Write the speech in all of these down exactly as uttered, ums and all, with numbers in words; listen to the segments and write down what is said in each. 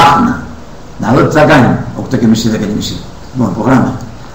Δάφνα. Να δω τι θα κάνει. οκτώ και μισή, δέκα και μισή. Λοιπόν, προγράμμα.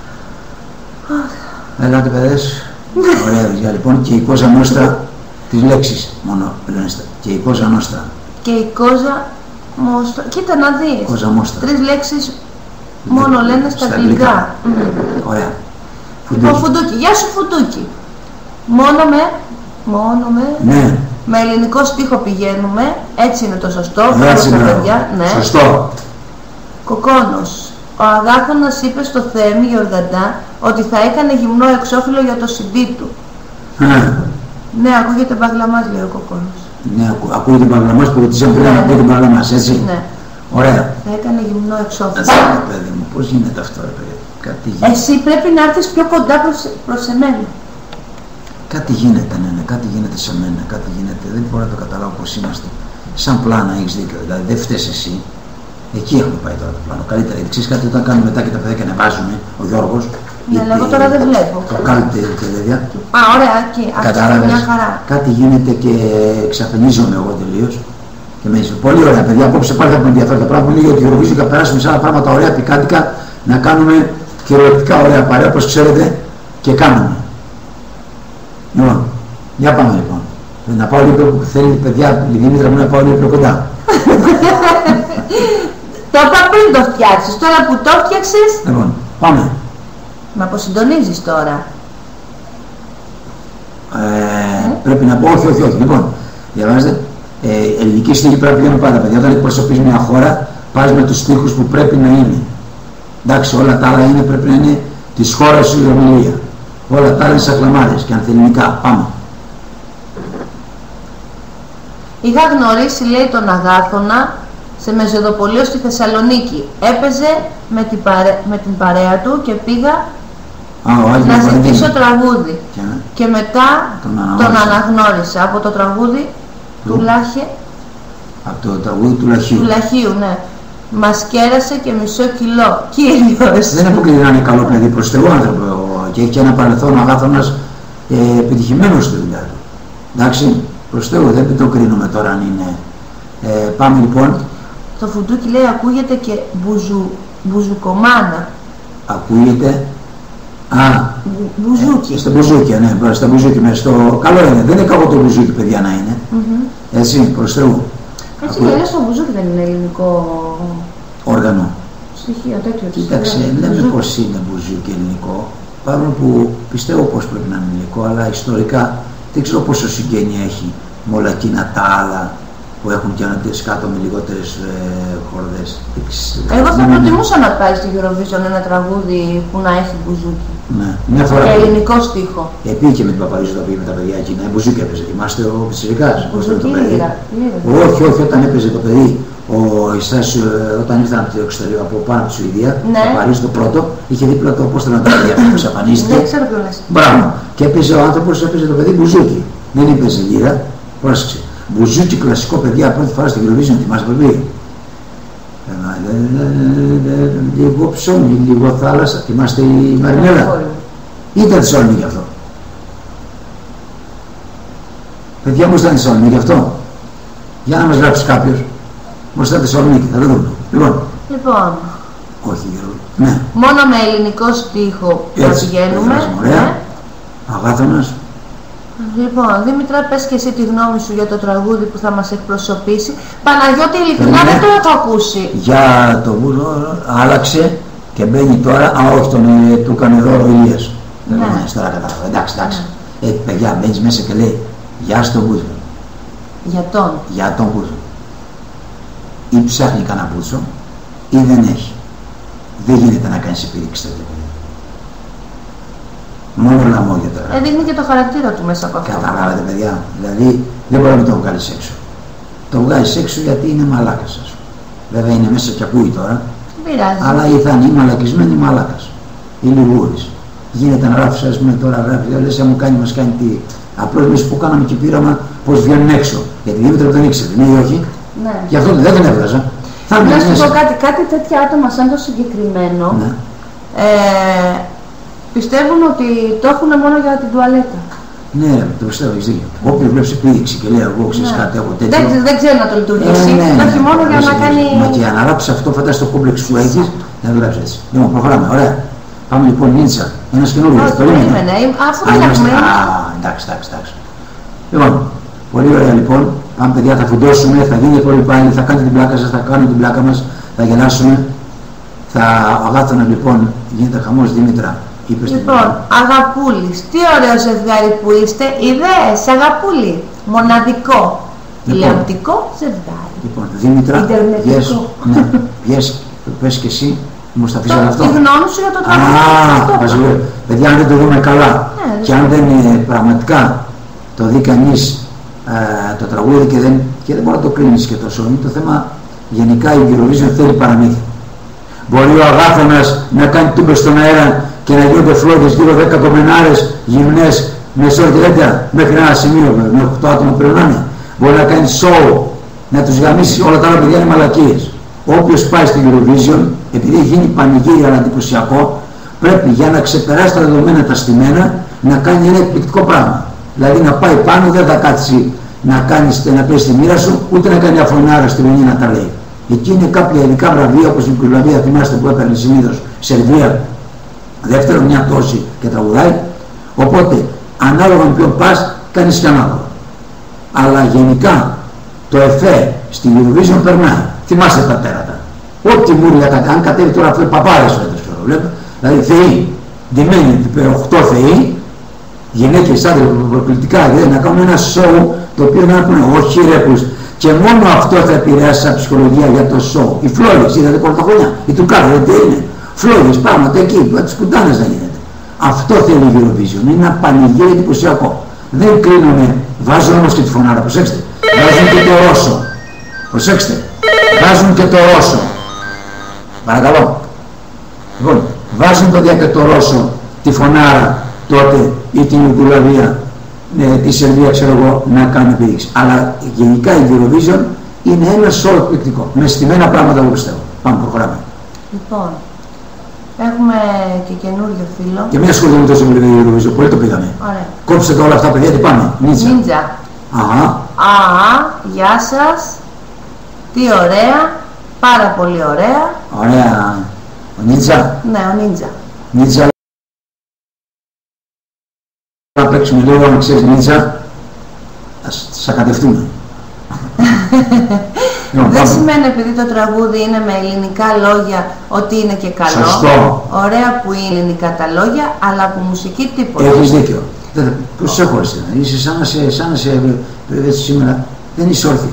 Ελάτε παιδες. Ωραία παιδιά λοιπόν. Και η κόζα νόστρα τις λέξεις μόνο λένε. Και η κόζα νόστρα. Και η κόζα μόστρα. Κοίτα να δεις. Κόζα μόστρα. Τρεις λέξεις μόνο Δε, λένε στα αγγλικά. Mm. Ωραία. Λοιπόν, Φουντούκι. Γεια σου Φουντούκι. Μόνο με. Μόνο με. Ναι. Με ελληνικό στίχο πηγαίνουμε. Έτσι είναι το σωστό. Έτσι είναι. Παιδιά. Ναι. Σωστό. Κοκόνος. Ο Αγάθωνας είπε στο Θέμη Γιοργαντά ότι θα έκανε γυμνό εξώφυλλο για το συντή του. Ναι. Ναι, ακούγεται μπαγλαμάς, λέει ο Κοκόνος. Ναι, ακού, ακούγεται μπαγλαμάς που ρωτήσαμε πριν να ακούγεται μπαγλαμάς, έτσι. Ναι. Ωραία. Θα έκανε γυμνό εξώφυλλο. Έτσι, παιδί μου, πώς γίνεται αυτό, ρε παιδί. Κάτι γίνεται. Εσύ πρέπει να έρθεις πιο κοντά προς, προς εμένα. Κάτι γίνεται, ναι, ναι, κάτι γίνεται σε μένα, κάτι γίνεται. Δεν μπορώ να το καταλάβω πώς είμαστε. Σαν πλάνα έχεις δίκιο, δηλαδή δεν φταίς εσύ. Εκεί έχουμε πάει τώρα το πλάνο. Καλύτερα, γιατί ξέρεις κάτι, όταν κάνουμε μετά και τα παιδιά και ανεβάζουμε, ο Γιώργος. Ναι, αλλά εγώ τώρα δεν βλέπω. Το κάνετε παιδιά. Α, ωραία, εκεί. Κατάλαβες. Μια χαρά. Κάτι γίνεται και εξαφανίζομαι εγώ τελείως. Και με είσαι πολύ ωραία παιδιά. Απόψε πάλι θα πούμε ενδιαφέροντα πράγματα. Μου λέει ότι η Eurovision θα περάσουμε σε άλλα πράγματα ωραία πικάντικα, να κάνουμε κυριολεκτικά ωραία παρέα, όπως ξέρετε, και κάνουμε. Λοιπόν, για πάμε λοιπόν. Να πάω λίγο που θέλει παιδιά, η Δήμητρα μου να πάω λίγο πιο κοντά. Το είπα πριν το φτιάξεις, τώρα που το φτιάξεις. Λοιπόν, πάμε. Με αποσυντονίζεις τώρα. Ε, mm. Πρέπει να πω, όχι, όχι, όχι. Λοιπόν, διαβάζετε, ε, ελληνική στίχη πρέπει να πηγαίνουν πάντα, παιδιά. Όταν εκπροσωπείς μια χώρα, πας με τους στίχους που πρέπει να είναι. Εντάξει, όλα τα άλλα είναι, πρέπει να είναι της χώρας σου η ομιλία. Όλα τα άλλα είναι σαν κλαμάρες και ανθεληνικά. Πάμε. Είχα γνωρίσει, λέει, τον Αγάθωνα σε Μεζοδοπολείο στη Θεσσαλονίκη. Έπαιζε με την, παρέ... με την παρέα του και πήγα Α, να ζητήσω τραγούδι. Και, και μετά τον, τον αναγνώρισα από το τραγούδι του, του Λάχε. Από το τραγούδι του Λαχείου. Του Λαχείου, ναι. Μας κέρασε και μισό κιλό. Κύριος. Δεν αποκλείται να είναι καλό παιδί, προς Θεού άνθρωπο. Και έχει και ένα παρελθόν ο Αγάθωνας ε, επιτυχημένος στη δουλειά του. Εντάξει, προς Θεού, δεν το κρίνουμε τώρα αν είναι. Ε, πάμε λοιπόν. Το Φουντούκι λέει ακούγεται και μπουζου, μπουζουκομάνα. Ακούγεται. Α, Μπου, μπουζούκι. Ε, στο μπουζούκι, ναι, στο μπουζούκι. Με στο... Καλό είναι, δεν είναι κακό το μπουζούκι, παιδιά, να είναι. Mm-hmm. Έτσι, προς Θεού. Έτσι Ακού... και στο μπουζούκι δεν είναι ελληνικό όργανο. Στοιχείο, τέτοιο. Κοίταξε, λέμε πως είναι μπουζούκι ελληνικό. Παρόλο που πιστεύω πως πρέπει να είναι ελληνικό, αλλά ιστορικά δεν ξέρω πόσο συγγένεια έχει με όλα εκείνα τα άλλα που έχουν και ανατές κάτω με λιγότερες ε, χορδές. Εγώ θα προτιμούσα να πάει στη Eurovision ένα τραγούδι που να έχει μπουζούκι. Ναι, μια φορά. Και ελληνικό στίχο. Επήγε και με την Παπαρίζου τα πήγε με τα παιδιά εκείνα. Μπουζούκι έπαιζε. Θυμάστε ο Πιτσιρικάς. Μπουζούκι ήδη. Όχι, όχι, όταν έπαιζε το παιδί, ο Ιστάσιο, όταν ήρθαν από το εξωτερικό, από πάνω από τη Σουηδία, ναι. Το Παρίσι το πρώτο, είχε δίπλα το πώς θέλουν τα παιδιά που εξαφανίστηκε. Δεν ξέρω ποιο λες. Μπράβο. Και έπαιζε ο άνθρωπος, έπαιζε το παιδί μπουζούκι. Δεν έπαιζε λίρα. Πρόσεξε. Μπουζούκι κλασικό, παιδιά, πρώτη φορά στην Eurovision, θυμάσαι πολύ. Λίγο ψώνι, λίγο θάλασσα. Θυμάστε η Μαρινέλα. Ήταν Θεσσαλονίκη αυτό. Παιδιά μου ήταν Θεσσαλονίκη αυτό. Για να μας γράψει κάποιος. Μου ήταν Θεσσαλονίκη, θα το δούμε. Λοιπόν. Λοιπόν. Όχι, Γιώργο. Ναι. Μόνο με ελληνικό στίχο πηγαίνουμε. Ωραία. Αγάθωνας. Λοιπόν, Δήμητρα, πες και εσύ τη γνώμη σου για το τραγούδι που θα μας εκπροσωπήσει. Παναγιώτη, ειλικρινά δεν το έχω ακούσει. Για το βούλο άλλαξε και μπαίνει τώρα. Α, όχι, τον ε, του έκανε δώρο Ηλίας. Δεν ναι. Τώρα κατάλαβα. Εντάξει, εντάξει. Ναι. Ε, παιδιά, μπαίνεις μέσα και λέει γεια στον Μπούζο. Για τον. Για τον Μπούζο. Ή ψάχνει κανένα μπούτσο ή δεν έχει. Δεν γίνεται να κάνεις επίδειξη τέτοια. Μόνο λαμόγια τώρα. Ε, δείχνει και το χαρακτήρα του μέσα από αυτό. Καταλάβατε, παιδιά. Δηλαδή δεν μπορεί να το βγάλεις έξω. Το βγάζεις έξω γιατί είναι μαλάκας, ας πούμε. Βέβαια είναι μέσα και ακούει τώρα. Πειράζει. Αλλά θα είναι ή μαλακισμένη μαλάκας. Ή λιγούρης. Γίνεται να γράφεις, ας πούμε, τώρα γράφει. Λες, μου κάνει, μας κάνει τι. Απλώς εμείς που κάναμε και πείραμα πως βγαίνουν έξω. Γιατί Δήμητρα δεν ήξερε, ναι ή όχι. Ναι. Γι' αυτό δεν τον έβγαζα. Θα να σου πω κάτι, κάτι τέτοια άτομα σαν το συγκεκριμένο. Ναι. Ε, πιστεύουν ότι το έχουν μόνο για την τουαλέτα. Ναι, το πιστεύω, έχεις δίκιο. Όποιος βλέπει επίδειξη και λέει εγώ ξέρεις ναι. κάτι, έχω τέτοιο. Δεν, δεν ξέρει να το λειτουργήσει. Ε, ναι, ναι, όχι μόνο για να κάνει. Μα και αν ανάψει αυτό, φαντάζεσαι το κόμπλεξ που έχεις, να δουλέψει έτσι. Λοιπόν, προχωράμε, ωραία. Πάμε λοιπόν, Νίτσα. Ένας καινούργιος. Όχι, περίμενε. Αφού δεν έχουμε. Α, εντάξει, εντάξει, εντάξει. Λοιπόν, πολύ ωραία λοιπόν. Πάμε παιδιά, θα φουντώσουμε, θα γίνει πολύ πάλι, θα κάνετε την πλάκα σας, θα κάνουμε την πλάκα μας, θα γελάσουμε. Θα αγάθωνα λοιπόν, γίνεται χαμός Δήμητρα. Είπες λοιπόν, Αγαπούλης, τι ωραίο ζευγάρι που είστε, ιδέες, Αγαπούλη, μοναδικό, τηλεοπτικό ζευγάρι. Λοιπόν, Δήμητρα, βγες, ναι, βγες, πες και εσύ, μου στα αφήσεις αυτό. Τη γνώμη σου για το τραγούδι. Α, Βασιλείο, παιδιά, αν δεν το δούμε καλά ναι, και αν δεν είναι πραγματικά το δει κανείς ε, το τραγούδι και δεν, και δεν μπορεί να το κρίνεις και τόσο, είναι το θέμα, γενικά η Eurovision θέλει παραμύθι. Μπορεί ο Αγάθωνας να κάνει τούμπες στον αέρα και να γίνονται φλόγες γύρω δέκα κομμενάρες, γυμνές, με σόρτιλέτια, μέχρι ένα σημείο, με οκτώ άτομα πρέπει να είναι. Μπορεί να κάνει σοου, να τους γαμίσει, όλα τα άλλα παιδιά είναι μαλακίες. Όποιος πάει στην Eurovision, επειδή έχει γίνει πανηγύρι αλλά εντυπωσιακό, πρέπει για να ξεπεράσει τα δεδομένα τα στημένα να κάνει ένα εκπληκτικό πράγμα. Δηλαδή να πάει πάνω, δεν θα κάτσει να, κάνεις, να πέσει τη μοίρα σου, ούτε να κάνει αφωνάρα στη γωνία να τα λέει. Εκεί είναι κάποια ειδικά βραβεία, όπως η Ιουγκοσλαβία, θυμάστε που έπαιρνε συνήθως, Σερβία, δεύτερο μια τόση και τραγουδάει. Οπότε, ανάλογα με ποιον πας, κάνεις και ανάλογα. Αλλά γενικά, το εφέ στην Eurovision περνάει. Θυμάστε τα τέρατα. Ό,τι μούρλια κατέβει, αν κατέβει τώρα αυτό, παπάρες φέτος, βλέπω. Δηλαδή, θεοί, ντυμένοι, οκτώ θεοί, γυναίκες, άντρες, προκλητικά, δηλαδή να κάνουν ένα σοου το οποίο να πούνε, όχι ρε πούς. Και μόνο αυτό θα επηρεάσει σαν ψυχολογία για το σοου. Οι φλόγες, είδατε πρωτοχρονιά, οι τουρκάδες, δεν τι είναι. Φλόγες, πράγματα εκεί, τις κουντάνες δεν γίνεται. Αυτό θέλει η Eurovision, είναι ένα πανηγύρι εντυπωσιακό. Δεν κρίνουμε, βάζουν όμως και τη φωνάρα, προσέξτε. Βάζουν και το Ρώσο. Προσέξτε, βάζουν και το Ρώσο. Παρακαλώ. Λοιπόν, βάζουν το δια και το Ρώσο, τη φωνάρα τότε ή την Ιουγκοσλαβία, ε, τη Σερβία, ξέρω εγώ, να κάνουν επίδειξη. Αλλά γενικά η Eurovision είναι ένα σώρο εκπληκτικό. Με στημένα πράγματα εγώ πιστεύω. Πάμε, προχωράμε. Λοιπόν, έχουμε και καινούριο φίλο. Και μην ασχοληθούμε τόσο πολύ με την Eurovision, πολύ το πήγαμε. Ωραία. Κόψτε όλα αυτά, παιδιά, τι πάμε. Νίτσα. Νίτσα. Αχα. Α, γεια σας. Τι ωραία. Πάρα πολύ ωραία. Ωραία. Ο Νίτσα. Ναι, ο Νίτσα. Νίτσα. Να παίξουμε λίγο, αν ξέρεις Νίτσα, ας σακατευτούμε. Δεν σημαίνει επειδή το τραγούδι είναι με ελληνικά λόγια ότι είναι και καλό. Σωστό. Ωραία που είναι ελληνικά τα λόγια, αλλά από μουσική τίποτα. Έχεις δίκιο. Πώς σε έχω εσύ, είσαι σαν να σε, σαν να σε ε, σήμερα, δεν είσαι όρθια.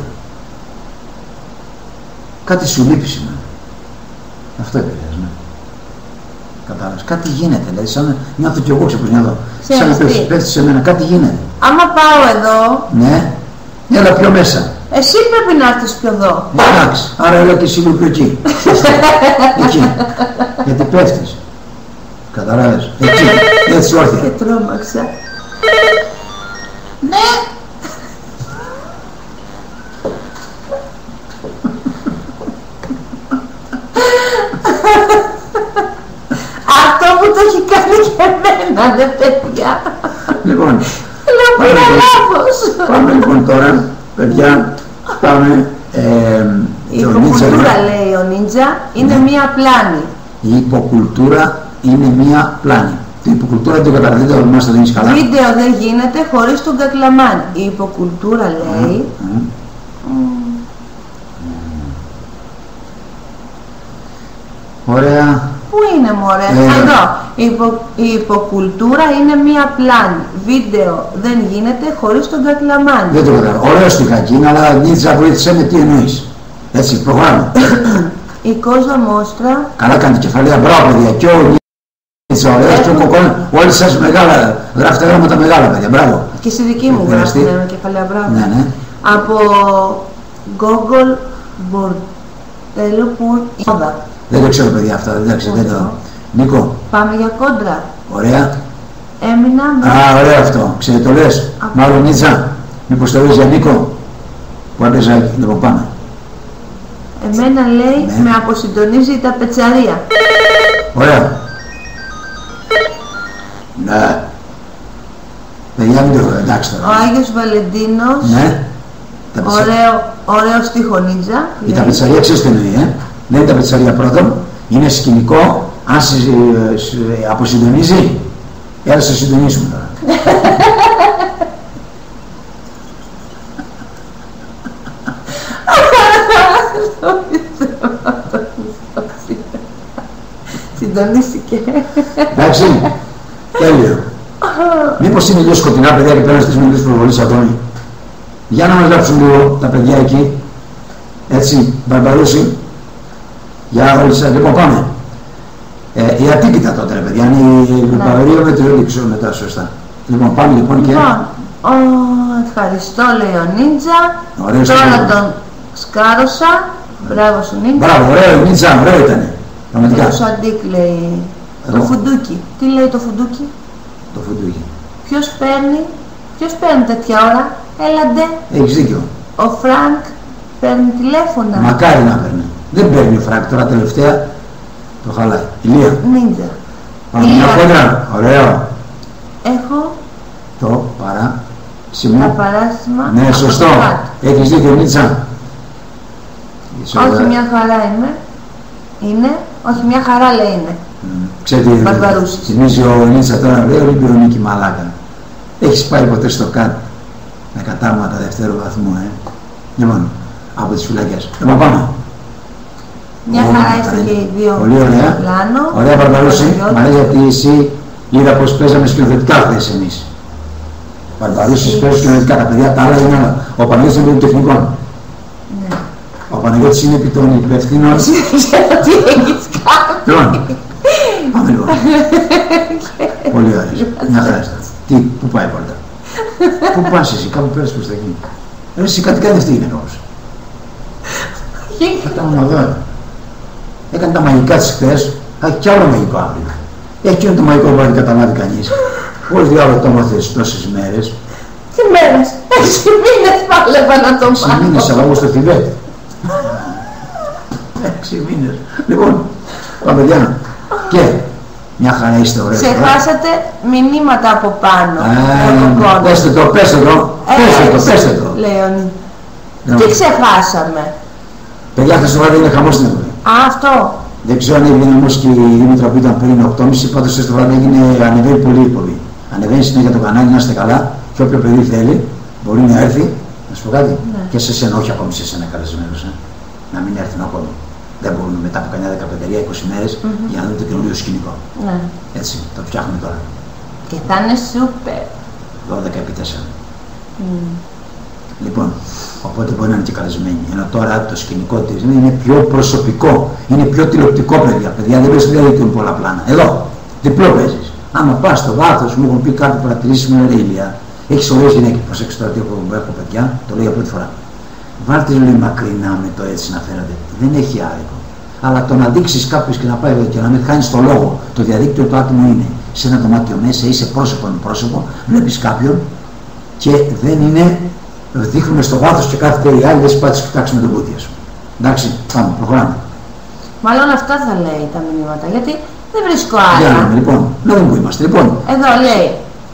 Κάτι σου λείπει σήμερα. Αυτό επηρεάζει, ναι. Κατάλαβες. Κάτι γίνεται, δηλαδή σαν να νιώθω κι εγώ ξέρω πως νιώθω. Σαν να πέφτει, πέφτει σε μένα, κάτι γίνεται. Άμα πάω εδώ... Ναι, έλα πιο μέσα. Εσύ πρέπει να έρθεις πιο εδώ. Εντάξει, άρα έλα και εσύ λίγο πιο εκεί. Εκεί. Γιατί πέφτεις. Καταλάβες. Εκεί. Έτσι όρθια. Και τρόμαξα. Ναι. Αυτό που το έχει κάνει και εμένα, δε παιδιά. Λοιπόν. Λέω πήρα λάθος. Πάμε λοιπόν τώρα, παιδιά, πάμε... Ε, η υποκουλτούρα, λέει ο Νίτσα, είναι ναι. μία πλάνη. Η υποκουλτούρα είναι μία πλάνη. Την υποκουλτούρα δεν το καταλαβαίνετε, αλλά μας το δίνεις καλά. Βίντεο δεν γίνεται χωρίς τον Κακλαμάν. Η υποκουλτούρα, λέει... Mm. Mm. Ωραία. Πού είναι μωρέ, ε, εδώ. Η, υπο, η υποκουλτούρα είναι μία πλάνη. Βίντεο δεν γίνεται χωρίς τον Κακλαμάν. Δεν το καταλαβαίνω. Ωραίο στιχάκι είναι, αλλά Νίτσα βοήθησε με τι εννοείς. Έτσι, προχωράμε. Η Κόζα Μόστρα. Καλά κάνει κεφαλαία, μπράβο παιδιά. Και ο Νίτσα ωραίος και ο Κοκόν. Όλοι σας μεγάλα, γράφετε γράμματα μεγάλα παιδιά, μπράβο. Και στη δική μου γράφετε κεφαλαία, μπράβο. Ναι, ναι. Από Google Μπορτέλο Πουρ. Δεν το ξέρω παιδιά αυτά, εντάξει, δεν το... Νίκο. Πάμε για κόντρα. Ωραία. Έμεινα... Α, ωραίο αυτό. Ξέρετε το λες. Α... Μάλλον Νίτσα. Μήπως το λες για Νίκο. Που άντεζα, λοιπόν πάμε. Εμένα λέει ναι. με αποσυντονίζει τα πετσαρία. Ωραία. Ναι. Παιδιά μην το... εντάξει τώρα. Ο Άγιος Βαλεντίνος. Ναι. Ωραίο, ωραίο στίχο Νίτζα. Η ταπετσαρία ξέρεις τι εννοεί, ε? Δεν είναι ταπετσαρία πρώτον, είναι σκηνικό, αν σε αποσυντονίζει, έλα σε συντονίσουμε τώρα. Συντονίστηκε. Εντάξει, τέλειο. Μήπως είναι λίγο σκοτεινά παιδιά και πέραν στις μιλήσεις προβολής Αντώνη. Για να μας γράψουν λίγο τα παιδιά εκεί. Έτσι, Μπαρμπαρούση. Για όλες σας. Λοιπόν, πάμε. Ε, η ατύπητα τότε, ρε παιδιά. Είναι η Λουπαβερία με το Ρίλιξο μετά, σωστά. Λοιπόν, πάμε λοιπόν και... Λοιπόν, ο, ευχαριστώ, λέει ο Νίτζα. Ωραίος Τώρα σκάρος. τον σκάρωσα. Μπράβο σου, Νίτζα. Μπράβο, ωραίο, Νίτζα, ωραίο ήτανε. Πραγματικά. Το Σαντίκ λέει. Εδώ. Το φουντούκι. Τι λέει το φουντούκι? Το φουντούκι. Ποιος παίρνει, ποιος παίρνει τέτοια ώρα? Έλαντε. Έχεις δίκιο. Ο Φρανκ παίρνει τηλέφωνα. Μακάρι να παίρνει. Δεν παίρνει ο Φρανκ τώρα τελευταία. Το χαλάει. Ηλία. Νίτζα. Πάμε μια κόντρα. Ωραίο. Έχω Το παρά. τα Σημείο. παράσημα. Ναι, από σωστό. το κάτω. Έχεις δίκιο, Νίτσα. Όχι μια χαρά είμαι. Είναι. Όχι μια χαρά λέει είναι. Ξέρετε, Μπαρμπαρούσης. θυμίζει ο Νίτσα τώρα, λέει Ολυμπιονίκη μαλάκα. Έχεις πάει ποτέ στο ΚΑΤ με κατάρματα δευτέρου βαθμού, ε. Λοιπόν, από τις φυλακές. Λοιπόν, πάμε. Μια Ωραία, χαρά είστε καλή. και οι δύο Πολύ ωραία. στο πλάνο. Ωραία, Μπαρμπαρούση. Παναγιώτη. Μ' αρέσει γιατί εσύ είδα πως παίζαμε σκηνοθετικά χθες εμείς. Μπαρμπαρούσης παίζει σκηνοθετικά, τα παιδιά τα άλλα είναι άλλα. Ο Παναγιώτης είναι τεχνικών. Ναι. Ο Παναγιώτης είναι επί των υπευθύνων. Ξέρω τι έχεις κάνει. Λοιπόν, πάμε λοιπόν. Πολύ ωραία. Μια χαρά είστε. Τι, πού πάει η πόρτα? Πού πας εσύ, κάπου πέρασες προς τα εκεί. Ε, εσύ κάτι κάνει αυτή η γυναίκα όμως. Θα τα εδώ. Έκανε τα μαγικά της χθες, θα έχει κι άλλο μαγικό αύριο. Έχει και το μαγικό που δεν καταλάβει κανείς. Πώς διάλογο το μάθες τόσες μέρες? Τι μέρες. Έξι μήνες πάλευα να το Έξι μάθω. μήνες, αλλά εγώ στο Θιβέτ. Έξι μήνες. Λοιπόν, πάμε παιδιά. Και μια χαρά είστε ωραία. Ξεχάσατε μηνύματα από πάνω. Α, πέστε το, πέστε το, πέστε το, πέστε το. Λέων. Ναι. Τι ξεχάσαμε? Παιδιά, χθες το βράδυ είναι χαμός στην Ευρώπη. Α, αυτό. Δεν ξέρω αν έγινε όμως και η Δήμητρα που ήταν πριν οκτώ και μισή, πάντως χθες το βράδυ έγινε, ανεβαίνει πολύ η εκπομπή. Ανεβαίνει συνέχεια το κανάλι, να είστε καλά και όποιο παιδί θέλει μπορεί να έρθει. Να σου πω κάτι, Ναι. και σε σένα, όχι ακόμη σε σένα καλεσμένος, ε. Να μην έρθουν ακόμη. Δεν μπορούν μετά από κανένα δεκαπέντε είκοσι μέρες Mm-hmm. για να δουν το καινούριο σκηνικό. Ναι. Έτσι, το φτιάχνουμε τώρα. Και θα είναι σούπερ. δώδεκα επί τέσσερα. Mm. Λοιπόν, οπότε μπορεί να είναι και καλεσμένοι. Ενώ τώρα το σκηνικό της είναι πιο προσωπικό, είναι πιο τηλεοπτικό, παιδιά. Παιδιά δεν παίζει διαδίκτυο πολλά πλάνα. Εδώ, διπλό παίζεις. Άμα πας στο βάθος, μου έχουν πει κάτι παρατηρήσεις με ρε Ηλία. Έχεις ωραίες γυναίκες, προσέξτε τώρα τι έχω, έχω παιδιά, το λέω για πρώτη φορά. Βάλτε λέει μακρινά με το έτσι να φέρετε. Δεν έχει άδικο. Αλλά το να δείξεις κάποιος και να πάει εδώ και να μην χάνεις το λόγο, το διαδίκτυο του άτομο είναι σε ένα δωμάτιο μέσα, είσαι πρόσωπο με πρόσωπο, βλέπεις κάποιον και δεν είναι. Δείχνουμε στο βάθος και κάθεται η άλλη, δεν σπάτησε κοιτάξουμε τον πούτια σου. Εντάξει, πάμε, προχωράμε. Μάλλον αυτά θα λέει τα μηνύματα, γιατί δεν βρίσκω Για να άλλα. δούμε, λοιπόν, να δούμε που είμαστε. Λοιπόν, Εδώ λέει.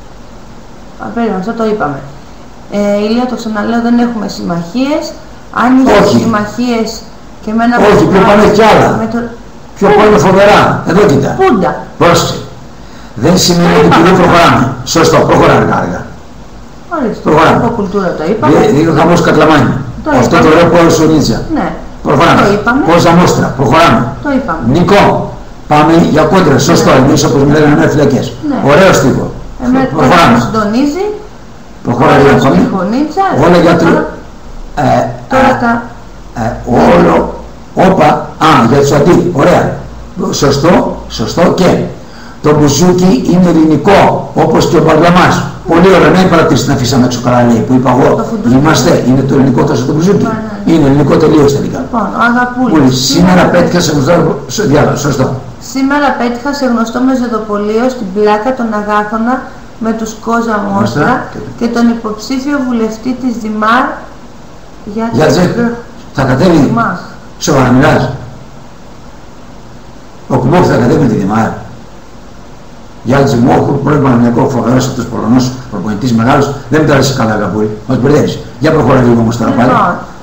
Α, περίμενε, αυτό το είπαμε. Ε, Ηλία, το ξαναλέω, δεν έχουμε συμμαχίες. Αν είχες Όχι. συμμαχίες και με ένα Όχι, πιο πάνω έχει κι άλλα. με το... πιο πάνω φοβερά. Εδώ κοίτα. Πούντα. Πρόσεξε. Δεν σημαίνει ότι δεν προχωράμε. Σωστό, προχωράμε αργά αργά. Ορίστε, Προχωράμε. από κουλτούρα το είπαμε. Λίγο χαμός κατλαμάνι. Το Αυτό το είπαμε. λέω από ο Νίτσα. Ναι, Προχωράμε. το είπαμε. Πόσα μόστρα. Προχωράμε. Το είπαμε. Νικό, πάμε για κόντρα. Σωστό, Ναι. εμείς όπως μιλάμε με φυλακές. Ναι. Ωραίο στίχο. Εμέ το Προχωράμε. συντονίζει. Προχωράμε Όλα ακόμη. στη Χωνίτσα. Όλα για Τώρα- το. Ε, Τώρα ε, τα... ε, όλο. Όπα. Α, για τους αντί. Ωραία. Σωστό, σωστό και. Το μπουζούκι είναι ελληνικό, όπως και ο μπαγλαμάς. Πολύ ωραία, μην παρατηρήσεις την αφήσαμε έξω καλά λέει, που είπα εγώ. Το φουντούκι. Είμαστε, είναι το ελληνικό τόσο το μπουζούκι. Ναι, ναι. Είναι ελληνικό τελείως τελικά. Λοιπόν, ο Αγαπούλης. Πολύ. Σήμερα πέτυχα σε γνωστό διάλογο. Σωστό. Σήμερα πέτυχα σε γνωστό μεζοδοπολείο στην πλάκα τον Αγάθωνα με τους Κόζα Μόστρα Μόστρα και τον υποψήφιο βουλευτή της Δημάρ για Για τζεκ. Θα κατέβει. Δημάς. Σοβαρά μιλάς. Ο Κουμπόκ θα κατέβει με τη Δημάρ. Για Τζιμόχου, πρώην Παναγιακό, φοβερός αυτός Πολωνός προπονητής μεγάλος, δεν μου τα αρέσει καλά Γαπούρη. Μας μπερδεύεις. Για προχωρά λίγο όμως τώρα πάλι.